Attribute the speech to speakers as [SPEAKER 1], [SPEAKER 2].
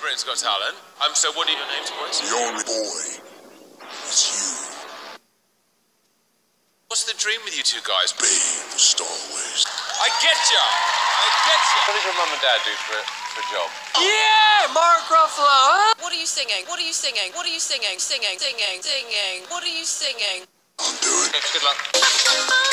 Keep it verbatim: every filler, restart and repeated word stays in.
[SPEAKER 1] Britain's Got Talent. Um, so what are your names, boys?
[SPEAKER 2] The only boy is you.
[SPEAKER 1] What's the dream with you two guys?
[SPEAKER 2] Being the Star Wars.
[SPEAKER 1] I get ya! I get ya!
[SPEAKER 3] What does your mum and dad do for, for a job?
[SPEAKER 4] Yeah, Mark Ruffalo, huh?
[SPEAKER 5] What are you singing? What are you singing? What are you singing? Singing, singing, singing. What are you singing?
[SPEAKER 2] I'm doing.
[SPEAKER 3] Good luck.